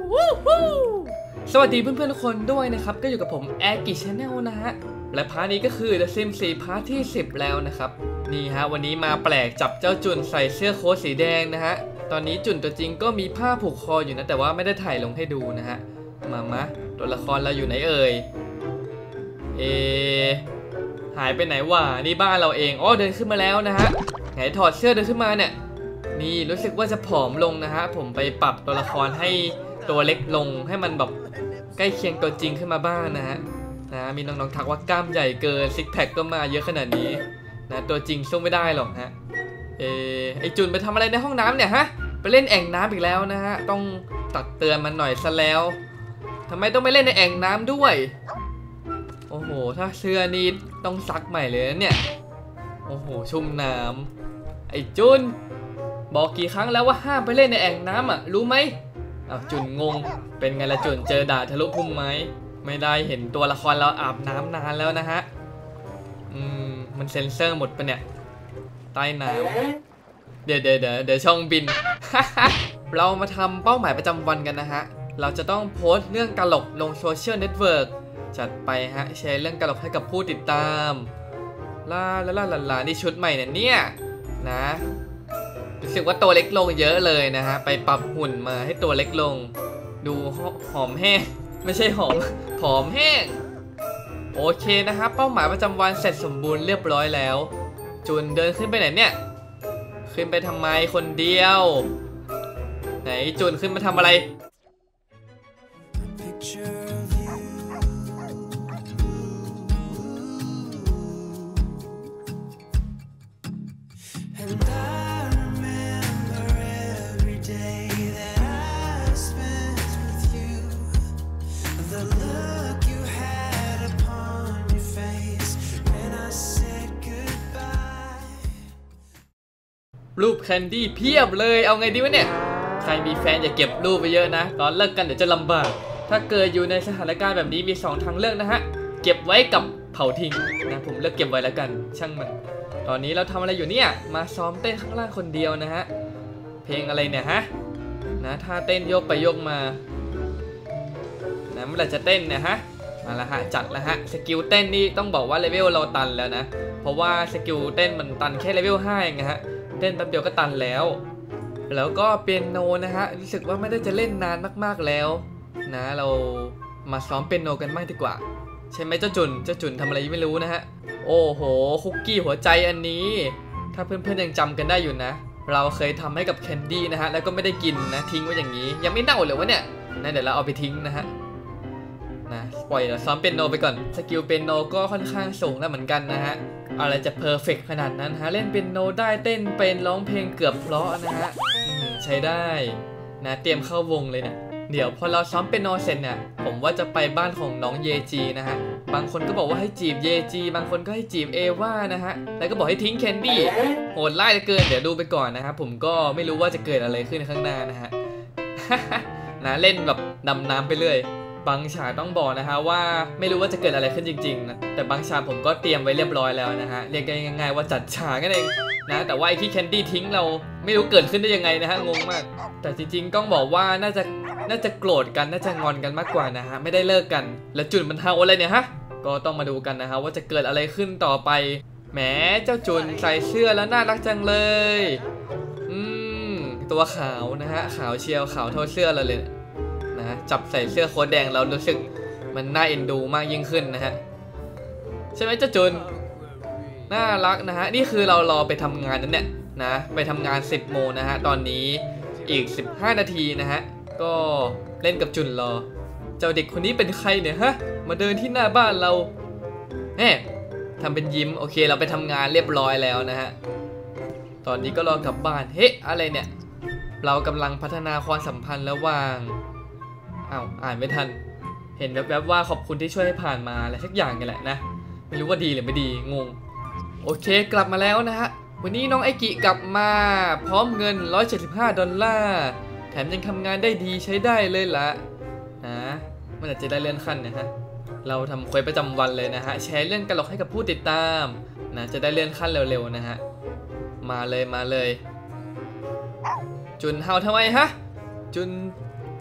สวัสดีเพื่อนๆทุกคนด้วยนะครับก็อยู่กับผมแอกิชแนลนะฮะและพาร์ทนี้ก็คือ The Sims 4พาร์ทที่10แล้วนะครับนี่ฮะวันนี้มาแปลกจับเจ้าจุนใส่เสื้อโค้ทสีแดงนะฮะตอนนี้จุนตัวจริงก็มีผ้าผูกคออยู่นะแต่ว่าไม่ได้ถ่ายลงให้ดูนะฮะมาตัวละครเราอยู่ไหนเอ่ยหายไปไหนวะนี่บ้านเราเองอ๋อเดินขึ้นมาแล้วนะฮะไหนถอดเสื้อเดินขึ้นมาเนี่ยนี่รู้สึกว่าจะผอมลงนะฮะผมไปปรับตัวละครให้ตัวเล็กลงให้มันแบบใกล้เคียงตัวจริงขึ้นมาบ้างนะฮะมีน้องๆทักว่ากล้ามใหญ่เกินซิกแพคก็มาเยอะขนาดนี้นะตัวจริงสู้ไม่ได้หรอกฮะไอจุนไปทำอะไรในห้องน้ำเนี่ยฮะไปเล่นแอ่งน้ำอีกแล้วนะฮะต้องตักเตือนมันหน่อยซะแล้วทำไมต้องไปเล่นในแอ่งน้ำด้วยโอ้โหถ้าเสื้อนี่ต้องซักใหม่เลยนะเนี่ยโอ้โหชุ่มน้ำไอจุนบอกกี่ครั้งแล้วว่าห้ามไปเล่นในแอ่งน้ำอ่ะรู้ไหมจุนงงเป็นไงละจุนเจอด่าทะลุพุ่มไม้ไม่ได้เห็นตัวละครเราอาบน้ำนานแล้วนะฮะมันเซ็นเซอร์หมดปะเนี่ยใต้น้ำเดี๋ยวช่องบิน เรามาทำเป้าหมายประจำวันกันนะฮะเราจะต้องโพสต์เรื่องตลกลงโซเชียลเน็ตเวิร์กจัดไปฮะแชร์เรื่องตลกให้กับผู้ติดตามลานี่ชุดใหม่เนี่ยนะรู้สึกว่าตัวเล็กลงเยอะเลยนะฮะไปปรับหุ่นมาให้ตัวเล็กลงดูหอมแห้งไม่ใช่ผอมแห้งโอเคนะครับเป้าหมายประจำวันเสร็จสมบูรณ์เรียบร้อยแล้วจุนเดินขึ้นไปไหนเนี่ยขึ้นไปทำไมคนเดียวไหนจุนขึ้นมาทำอะไรรูปแคนดี้เพียบเลยเอาไงดีวะเนี่ยใครมีแฟนอย่าเก็บรูปไปเยอะนะตอนเลิกกันเดี๋ยวจะลำบากถ้าเกิดอยู่ในสถานการณ์แบบนี้มี2ทางเลือกนะฮะเก็บไว้กับเผาทิ้งนะผมเลือกเก็บไว้แล้วกันช่างมันตอนนี้เราทำอะไรอยู่เนี่ยมาซ้อมเต้นข้างล่างคนเดียวนะฮะเพลงอะไรเนี่ยฮะนะท่าเต้นโยกไปโยกมานะเมื่อไหร่จะเต้นเนี่ยฮะมาละฮะจัดละฮะสกิลเต้นนี่ต้องบอกว่าเลเวลเราตันแล้วนะเพราะว่าสกิลเต้นมันตันแค่เลเวล5เองนะฮะเต้นแป๊บเดียวก็ตันแล้วก็เปียโนนะฮะรู้สึกว่าไม่ได้จะเล่นนานมากๆแล้วนะเรามาซ้อมเปียโนกันบ้างดีกว่าใช่ไหมเจ้าจุนทำอะไรไม่รู้นะฮะโอ้โหคุกกี้หัวใจอันนี้ถ้าเพื่อนๆยังจำกันได้อยู่นะเราเคยทำให้กับแคนดี้นะฮะแล้วก็ไม่ได้กินนะทิ้งไว้อย่างนี้ยังไม่เน่าเลยวะเนี่ยนะเดี๋ยวเราเอาไปทิ้งนะฮะนะปล่อยเราซ้อมเปียโนไปก่อนสกิลเปียโนก็ค่อนข้างสูงแล้วเหมือนกันนะฮะอะไรจะเพอร์เฟกต์ขนาดนั้นฮะเล่นเปียโนได้เต้นเป็นร้องเพลงเกือบเพราะนะฮะใช้ได้นะเตรียมเข้าวงเลยเนี่ยเดี๋ยวพอเราซ้อมเปียโนเสร็จเนี่ยผมว่าจะไปบ้านของน้องเยจีนะฮะบางคนก็บอกว่าให้จีบเยจีบางคนก็ให้จีบเอว่านะฮะแล้วก็บอกให้ทิ้งแคนดี้โหดไล่เหลือเกินเดี๋ยวดูไปก่อนนะครับผมก็ไม่รู้ว่าจะเกิดอะไรขึ้นข้างหน้านะฮะ นะเล่นแบบดำน้ำไปเรื่อยบางฉากต้องบอกนะฮะว่าไม่รู้ว่าจะเกิดอะไรขึ้นจริงๆนะแต่บางฉากผมก็เตรียมไว้เรียบร้อยแล้วนะฮะเรียกง่ายๆว่าจัดฉากกันเองนะแต่ว่าไอ้ที่แคนดี้ทิ้งเราไม่รู้เกิดขึ้นได้ยังไงนะฮะงงมากแต่จริงๆต้องบอกว่าน่าจะโกรธกันน่าจะงอนกันมากกว่านะฮะไม่ได้เลิกกันแล้วจุนมันเฮาอะไรเนี่ยฮะก็ต้องมาดูกันนะฮะว่าจะเกิดอะไรขึ้นต่อไปแหมเจ้าจุนใส่เสื้อแล้วน่ารักจังเลยตัวขาวนะฮะขาวเชียวขาวเท่าเสื้อเราเลยนะจับใส่เสื้อโค้ทแดงเรารู้สึกมันน่าเอ็นดูมากยิ่งขึ้นนะฮะใช่ไหมเจ้าจุนน่ารักนะฮะนี่คือเรารอไปทำงานนั่นเนี่ยนะไปทำงาน10 โมงนะฮะตอนนี้อีก15 นาทีนะฮะก็เล่นกับจุนรอเจ้าเด็กคนนี้เป็นใครเนี่ยฮะมาเดินที่หน้าบ้านเราทำเป็นยิ้มโอเคเราไปทำงานเรียบร้อยแล้วนะฮะตอนนี้ก็รอกลับบ้านเฮ้อะไรเนี่ยเรากำลังพัฒนาความสัมพันธ์ระหว่างอ่านไม่ทันเห็นแวบๆว่าขอบคุณที่ช่วยให้ผ่านมาอะไรสักอย่างกันแหละนะไม่รู้ว่าดีหรือไม่ดีงงโอเคกลับมาแล้วนะฮะวันนี้น้องไอกิกลับมาพร้อมเงิน$175แถมยังทำงานได้ดีใช้ได้เลยละนะมันอาจจะได้เลื่อนขั้นนะฮะเราทำเควสประจำวันเลยนะฮะแชร์เรื่องตลกให้กับผู้ติดตามนะจะได้เลื่อนขั้นเร็วๆนะฮะมาเลยจุนเฮาทำไมฮะจุน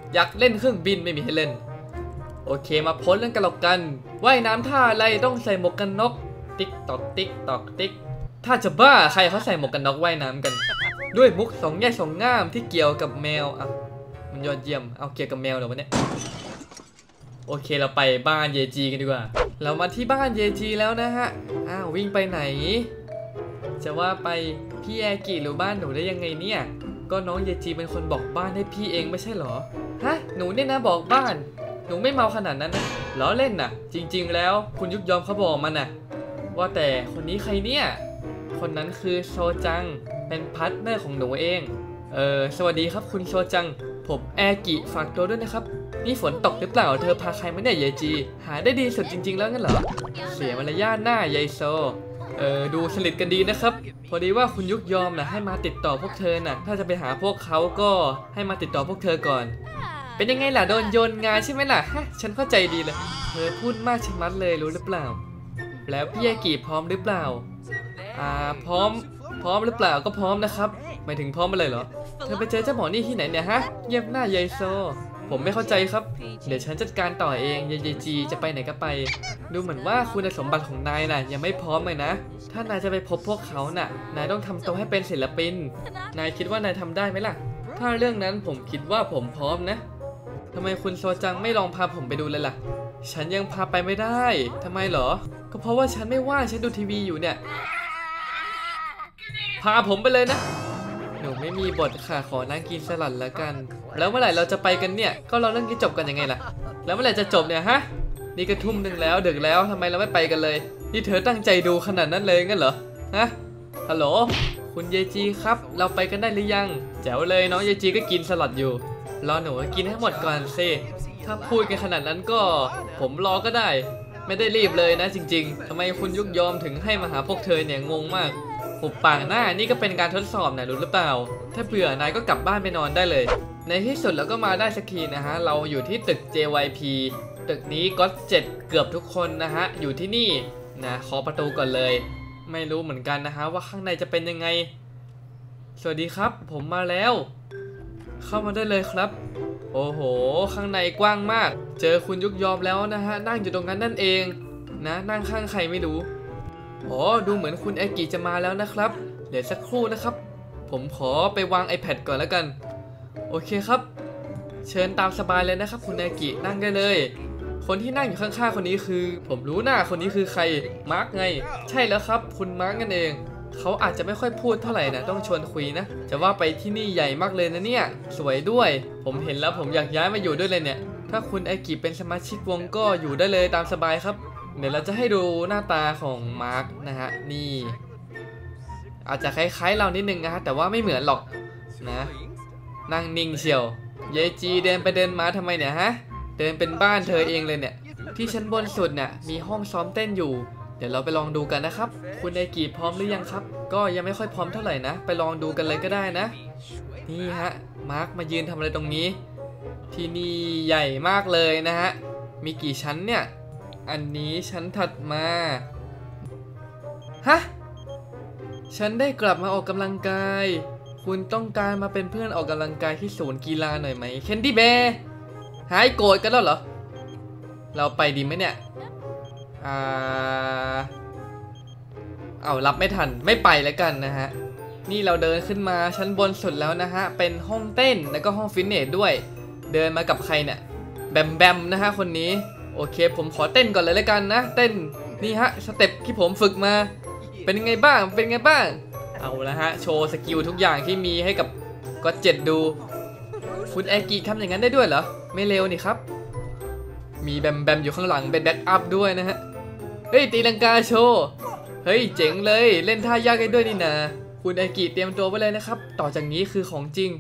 อยากเล่นเครื่องบินไม่มีให้เล่นโอเคมาพ้นเรื่องกันหรอกกันว่ายน้ำท่าอะไรต้องใส่หมวกกันน็อกติ๊กตอกติ๊กตอกติ๊กถ้าจะบ้าใครเขาใส่หมวกกันน็อกว่ายน้ำกันด้วยมุกสองแง่สองง่ามที่เกี่ยวกับแมวอ่ะมันยอดเยี่ยมเอาเกี่ยวกับแมวเหรอวะเนี่ยโอเคเราไปบ้านเยจีกันดีกว่าเรามาที่บ้านเยจีแล้วนะฮะวิ่งไปไหนจะว่าไปพี่แอกิหรือบ้านหนูได้ยังไงเนี่ยก็น้องเยจีเป็นคนบอกบ้านให้พี่เองไม่ใช่เหรอฮะหนูเนี่ยนะบอกบ้านหนูไม่เมาขนาดนั้นนะล้อเล่นน่ะจริงๆแล้วคุณยุกยอมเขาบอกมันน่ะว่าแต่คนนี้ใครเนี่ยคนนั้นคือโซจังเป็นพาร์ทเนอร์ของหนูเองสวัสดีครับคุณโซจังผมแอกิฝากตัวด้วยนะครับนี่ฝนตกหรือเปล่าเธอพาใครมาเนี่ยเยจีหาได้ดีสุดจริงๆแล้วงั้นเหรอเสียมารยาทหน้ายายโซดูสนิทกันดีนะครับพอดีว่าคุณยุกยอมนะให้มาติดต่อพวกเธอน่ะถ้าจะไปหาพวกเขาก็ให้มาติดต่อพวกเธอก่อนเป็นยังไงล่ะโดนโยนงานใช่ไหมล่ะฮะฉันเข้าใจดีเลยเธอพูดมากชะมัดเลยรู้หรือเปล่าแล้วพี่ยากิพร้อมหรือเปล่าพร้อมหรือเปล่าก็พร้อมนะครับหมายถึงพร้อมอะไรเหรอเธอไปเจอเจ้าหมอนี่ที่ไหนเนี่ยฮะเยี่ยมหน้ายายโซผมไม่เข้าใจครับเดี๋ยวฉันจัดการต่อเองยายจีจะไปไหนก็ไปดูเหมือนว่าคุณสมบัติของนายน่ะยังไม่พร้อมเลยนะถ้านายจะไปพบพวกเขาน่ะนายต้องทำตัวให้เป็นศิลปินนายคิดว่านายทำได้ไหมล่ะถ้าเรื่องนั้นผมคิดว่าผมพร้อมนะทำไมคุณโซจังไม่ลองพาผมไปดูเลยล่ะฉันยังพาไปไม่ได้ทำไมเหรอก็เพราะว่าฉันไม่ว่างฉันดูทีวีอยู่เนี่ยพาผมไปเลยนะหนูไม่มีบทค่ะขอนั่งกินสลัดแล้วกันแล้วเมื่อไหร่เราจะไปกันเนี่ยก็รอเรื่องนี้จบกันยังไงล่ะแล้วเมื่อไหร่จะจบเนี่ยฮะนี่ก็ทุ่มหนึ่งแล้วดึกแล้วทำไมเราไม่ไปกันเลยนี่เธอตั้งใจดูขนาดนั้นเลยงั้นเหรอฮะฮัลโหลคุณเยจีครับเราไปกันได้หรือยังแจ๋วเลยน้องเยจีก็กินสลัดอยู่รอหนูกินให้หมดก่อนสิถ้าพูดกันขนาดนั้นก็ผมรอก็ได้ไม่ได้รีบเลยนะจริงๆทำไมคุณยุกยอมถึงให้มาหาพวกเธอเนี่ยงงมากหุบปากหน้านี่ก็เป็นการทดสอบนะรู้หรือเปล่าถ้าเบื่อนายก็กลับบ้านไปนอนได้เลยในที่สุดเราก็มาได้สักทีนะฮะเราอยู่ที่ตึก JYP ตึกนี้ก็7เกือบทุกคนนะฮะอยู่ที่นี่นะขอประตูก่อนเลยไม่รู้เหมือนกันนะฮะว่าข้างในจะเป็นยังไงสวัสดีครับผมมาแล้วเข้ามาได้เลยครับโอ้โหข้างในกว้างมากเจอคุณยุกยอมแล้วนะฮะนั่งอยู่ตรงนั้นนั่นเองนะนั่งข้างใครไม่รู้อ๋อดูเหมือนคุณแอกิจะมาแล้วนะครับเดี๋ยวสักครู่นะครับผมขอไปวาง iPad ก่อนแล้วกันโอเคครับเชิญตามสบายเลยนะครับคุณแอกินั่งได้เลยคนที่นั่งอยู่ข้างๆคนนี้คือผมรู้หน้าคนนี้คือใครมาร์กไงใช่แล้วครับคุณมาร์กนั่นเองเขาอาจจะไม่ค่อยพูดเท่าไหร่นะต้องชวนคุยนะจะว่าไปที่นี่ใหญ่มากเลยนะเนี่ยสวยด้วยผมเห็นแล้วผมอยากย้ายมาอยู่ด้วยเลยเนี่ยถ้าคุณแอกิเป็นสมาชิกวงก็อยู่ได้เลยตามสบายครับเดี๋ยวเราจะให้ดูหน้าตาของมาร์กนะฮะนี่อาจจะคล้ายๆเรานิดนึงนะฮะแต่ว่าไม่เหมือนหรอกนะนั่งนิ่งเชียวเยจีเดินไปเดินมาทำไมเนี่ยฮะเดินเป็นบ้านเธอเองเลยเนี่ยที่ชั้นบนสุดเนี่ยมีห้องซ้อมเต้นอยู่เดี๋ยวเราไปลองดูกันนะครับคุณไอกีพร้อมหรือยังครับก็ยังไม่ค่อยพร้อมเท่าไหร่นะไปลองดูกันเลยก็ได้นะนี่ฮะมาร์คมายืนทำอะไรตรงนี้ที่นี่ใหญ่มากเลยนะฮะมีกี่ชั้นเนี่ยอันนี้ชั้นถัดมาฮะฉันได้กลับมาออกกำลังกายคุณต้องการมาเป็นเพื่อนออกกำลังกายที่ศูนย์กีฬาหน่อยไหมเคนดี้แบร์หายโกรธกันแล้วเหรอเราไปดีไหมเนี่ยเอารับไม่ทันไม่ไปแล้วกันนะฮะนี่เราเดินขึ้นมาชั้นบนสุดแล้วนะฮะเป็นห้องเต้นแล้วก็ห้องฟิตเนสด้วยเดินมากับใครเนี่ยแบมแบมนะฮะคนนี้โอเคผมขอเต้นก่อนเลยแล้วกันนะเต้นนี่ฮะสเต็ปที่ผมฝึกมาเป็นยังไงบ้างเอาละฮะโชว์สกิลทุกอย่างที่มีให้กับก็7ดูคุณแอกิทำอย่างนั้นได้ด้วยเหรอไม่เร็วนี่ครับมีแบมแบมอยู่ข้างหลังเป็นแบ็กอัพด้วยนะฮะเฮ้ยตีลังกาโชว์เฮ้ยเจ๋งเลยเล่นท่ายากได้ด้วยนี่นะคุณแอกิเตรียมตัวไว้เลยนะครับต่อจากนี้คือของจริง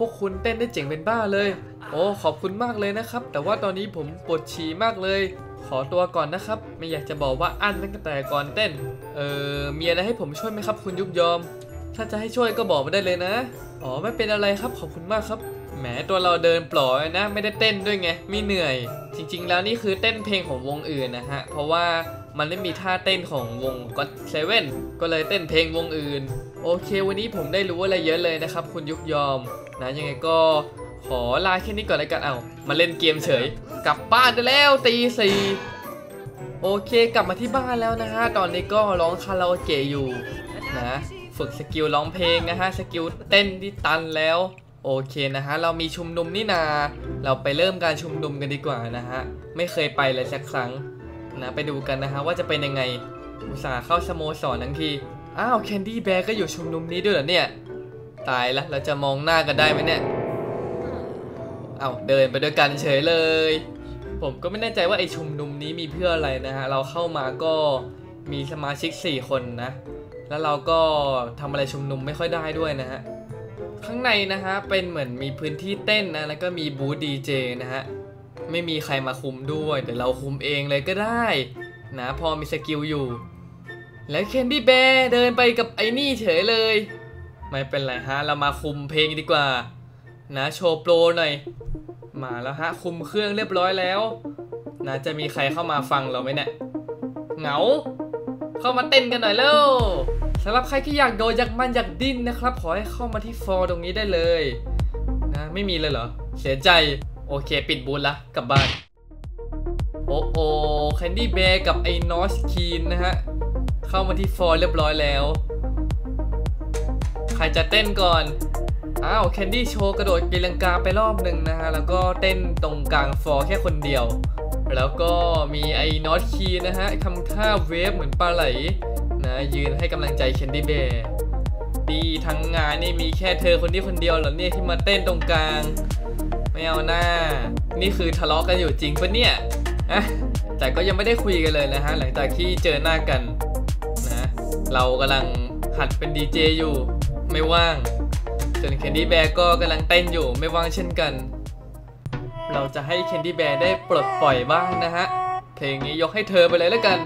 วกคุณเต้นได้เจ๋งเป็นบ้าเลยโอ้ขอบคุณมากเลยนะครับแต่ว่าตอนนี้ผมปวดฉี่มากเลยขอตัวก่อนนะครับไม่อยากจะบอกว่าอั้นตั้งแต่ก่อนเต้นมีอะไรให้ผมช่วยไหมครับคุณยุกยอมถ้าจะให้ช่วยก็บอกมาได้เลยนะอ๋อไม่เป็นอะไรครับขอบคุณมากครับแหมตัวเราเดินปล่อยนะไม่ได้เต้นด้วยไงไม่เหนื่อยจริงๆแล้วนี่คือเต้นเพลงของวงอื่นนะฮะเพราะว่ามันไม่มีท่าเต้นของวงก็เซเว่นก็เลยเต้นเพลงวงอื่นโอเควันนี้ผมได้รู้อะไรเยอะเลยนะครับคุณยุกยอมนะยังไงก็ขอลาแค่นี้ก่อนเลยกันมาเล่นเกมเฉยกลับบ้านได้แล้วตี 4โอเคกลับมาที่บ้านแล้วนะฮะตอนนี้ก็ร้องคาราโอเกะอยู่นะฝึกสกิลร้องเพลงนะฮะสกิลเต้นที่ตันแล้วโอเคนะฮะเรามีชุมนุมนี่นาเราไปเริ่มการชุมนุมกันดีกว่านะฮะไม่เคยไปเลยสักครั้งนะไปดูกันนะฮะว่าจะเป็นยังไงอุตส่าห์เข้าสโมสรทั้งทีอ้าวแคนดี้แบร์ก็อยู่ชุมนุมนี้ด้วยเหรอเนี่ยตายละเราจะมองหน้ากันได้ไหมเนี่ยเดินไปด้วยกันเฉยเลยผมก็ไม่แน่ใจว่าไอชุมนุมนี้มีเพื่ออะไรนะฮะเราเข้ามาก็มีสมาชิก4คนนะแล้วเราก็ทำอะไรชุมนุมไม่ค่อยได้ด้วยนะฮะข้างในนะฮะเป็นเหมือนมีพื้นที่เต้นนะแล้วก็มีบูธดีเจนะฮะไม่มีใครมาคุมด้วยเดี๋ยวเราคุมเองเลยก็ได้นะพอมีสกิลอยู่แล้วเคนดี้แบร์เดินไปกับไอ้นี่เฉยเลยไม่เป็นไรฮะเรามาคุมเพลงดีกว่านะโชว์โปรหน่อยมาแล้วฮะคุมเครื่องเรียบร้อยแล้วนะจะมีใครเข้ามาฟังเราไหมเนี่ยเหงาเข้ามาเต้นกันหน่อยเร็วสำหรับใครที่อยากโดนอยากมันอยากดิ้นนะครับขอให้เข้ามาที่ฟอร์ตรงนี้ได้เลยนะไม่มีเลยเหรอเสียใจโอเคปิดบูธละกลับบ้านโอ้โอแคนดี้แบร์กับไอ้นอสคีนนะฮะเข้ามาที่ฟอร์เรียบร้อยแล้วใครจะเต้นก่อนแคนดี้โชว์กระโดดตีลังกาไปรอบหนึ่งนะฮะแล้วก็เต้นตรงกลางฟอร์แค่คนเดียวแล้วก็มีไอ้นอตคีนะฮะทำท่าเวฟเหมือนปลาไหลนะยืนให้กำลังใจแคนดี้แบร์ดีทั้งงานนี่มีแค่เธอคนนี้คนเดียวเหรอเนี่ยที่มาเต้นตรงกลางไม่เอาหน้านี่คือทะเลาะกันอยู่จริงปะเนี่ยแต่ก็ยังไม่ได้คุยกันเลยนะฮะหลังจากที่เจอหน้ากันนะเรากำลังหัดเป็นดีเจอยู่ไม่ว่างส่วนแคนดี้แบร์ก็กำลังเต้นอยู่ไม่ว่างเช่นกันเราจะให้แคนดี้แบร์ได้ปลดปล่อยบ้างนะฮะเพลงนี้ยกให้เธอไปเลยแล้วกัน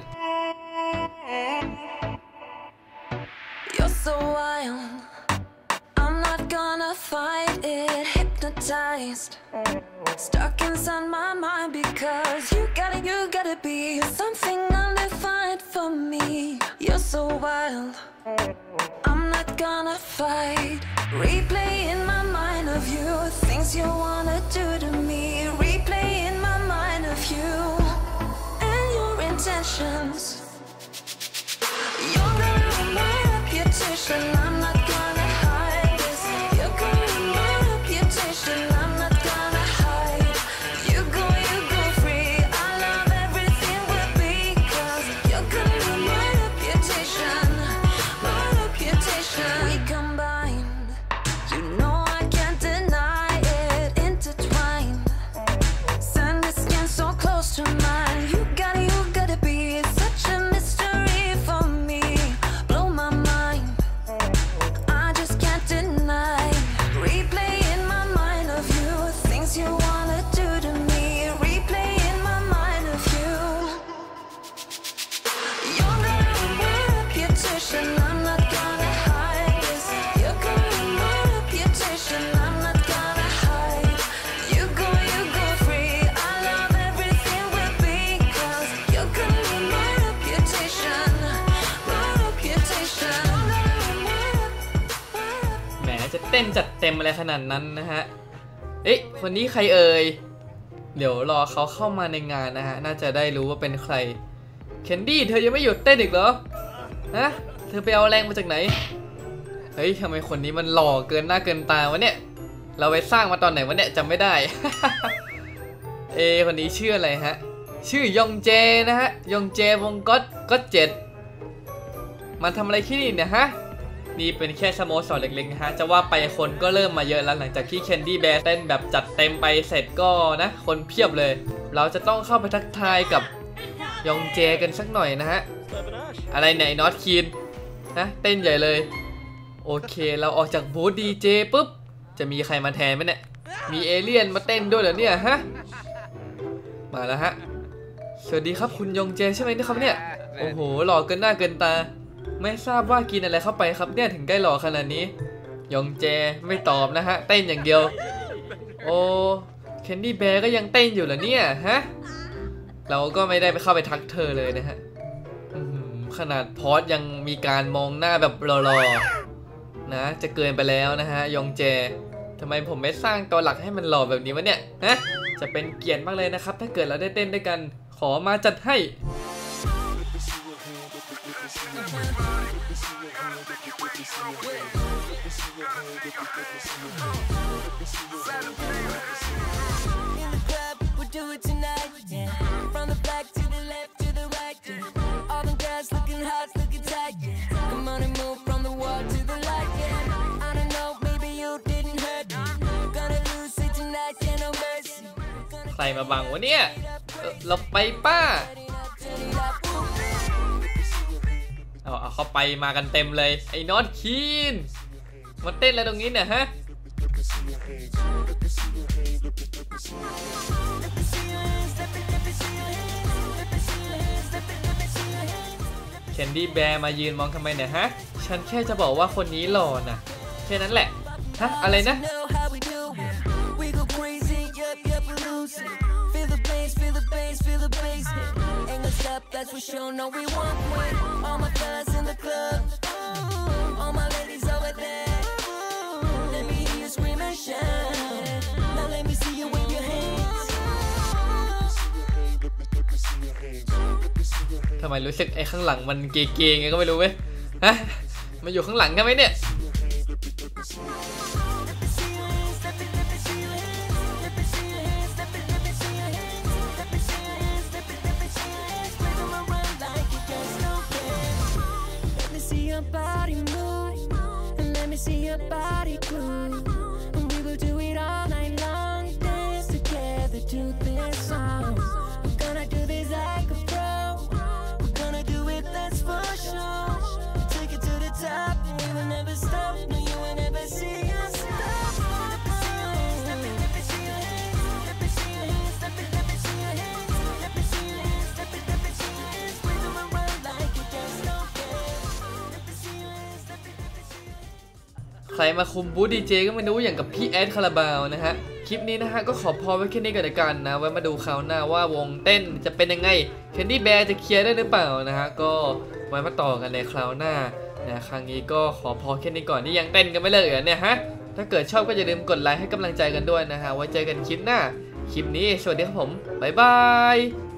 You're so wild I'm not gonna fight it Hypnotized Stuck inside my mind Because you gotta be Something undefined for me You're so wild I'm not gonna fight Replay in my mind of you Things you wanna do to me Replay in my mind of you And your intentions You're gonna ruin my reputation I'm not gonna hide this You're gonna ruin my reputation I'm not gonna hide You go free I love everything we're because You're gonna ruin my reputation My reputation We combined You know I can't deny it Intertwined Sand the skin so close to mine You gotta be such a mystery for me Blow my mind I just can't deny Replay in my mind of you Things you wanna do to me Replay in my mind of you You're gonna ruin my reputation I'm not gonna hide this You're gonna ruin my reputation I'm not gonna hide You go free I love everything we're because You're gonna ruin my reputation My reputation แหมจะเต้นจัดเต็มอะไรขนาดนั้นนะฮะคนนี้ใครเอ่ยเดี๋ยวรอเขาเข้ามาในงานนะฮะน่าจะได้รู้ว่าเป็นใครแคนดี้เธอยังไม่หยุดเต้นอีกเหรอเธอไปเอาแรงมาจากไหนทำไมคนนี้มันหล่อเกินหน้าเกินตาวะเนี่ยเราไปสร้างมาตอนไหนวะเนี่ยจำไม่ได้ คนนี้ชื่ออะไรฮะชื่อยองเจนะฮะยองเจวงก็เจ็ดมันทำอะไรที่นี่เนี่ยฮะนี่เป็นแค่สโมสรเล็กๆนะฮะจะว่าไปคนก็เริ่มมาเยอะแล้วหลังจากที่แคนดี้แบร์เต้นแบบจัดเต็มไปเสร็จก็นะคนเพียบเลยเราจะต้องเข้าไปทักทายกับยองเจกันสักหน่อยนะฮะอะไรไหนนอตคีนเต้นใหญ่เลยโอเคเราออกจากบูธดีเจปุ๊บจะมีใครมาแทนไหมเนี่ยมีเอเลี่ยนมาเต้นด้วยเหรอเนี่ยฮะมาแล้วฮะสวัสดีครับคุณยองเจใช่ไหมนะครับเนี่ยโอ้โหหล่อเกินหน้าเกินตาไม่ทราบว่ากินอะไรเข้าไปครับเนี่ยถึงได้หล่อขนาดนี้ยองเจไม่ตอบนะฮะเต้นอย่างเดียวโอ้แคนดี้แบร์ก็ยังเต้นอยู่เหรอเนี่ยฮะเราก็ไม่ได้ไปเข้าไปทักเธอเลยนะฮะขนาดพอสยังมีการมองหน้าแบบรอๆนะจะเกินไปแล้วนะฮะยองเจทำไมผมไม่สร้างตัวหลักให้มันหล่อแบบนี้วะเนี่ยฮะจะเป็นเกียรติมากเลยนะครับถ้าเกิดเราได้เต้นด้วยกันขอมาจัดให้ใครมาบังวะเนี่ยเราไปป้าเอาเขาไปมากันเต็มเลยไอ้น็อตคีนมาเต้นอะไรตรงนี้เนี่ยฮะแคนดี้แบร์มายืนมองทำไมเนี่ยฮะฉันแค่จะบอกว่าคนนี้หล่อนะแค่นั้นแหละฮะอะไรนะ That's for sure. No, we won't quit. All my fellas in the club, all my ladies over there. Let me hear you scream and shout. Now let me see you wave your hands. ทำไมรู้สึกไอ้ข้างหลังมันเกย์ๆไงก็ไม่รู้เว้ยฮะมาอยู่ข้างหลังกันไหมเนี่ย Body move and let me see your body groove and we will do it all night long dance together to this song we're gonna do this like a pro we're gonna do it that's for sure take it to the top and we will never stop no you will never see us stop ใครมาคุมบูธดีเจก็ไม่รู้อย่างกับพี่แอดคาราบาวนะฮะคลิปนี้นะฮะก็ขอพอไว้แค่นี้ก่อนละกันนะไว้มาดูคราวหน้าว่าวงเต้นจะเป็นยังไงแคนดี้แบร์จะเคลียร์ได้หรือเปล่านะฮะก็ไว้มาต่อกันในคราวหน้านะครั้งนี้ก็ขอพอแค่นี้ก่อนนี่ยังเต้นกันไม่เลิกเหรอเนี่ยฮะถ้าเกิดชอบก็อย่าลืมกดไลค์ให้กำลังใจกันด้วยนะฮะไว้เจอกันคลิปหน้าคลิปนี้สวัสดีครับผมบ๊ายบาย